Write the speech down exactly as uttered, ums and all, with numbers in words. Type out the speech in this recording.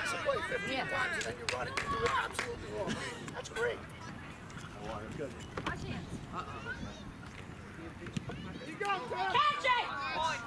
practice a play fifteen yeah. times and then you run it, you do it absolutely wrong. That's great. Oh, that's good. Watch hands. You go, Tim! Catch it!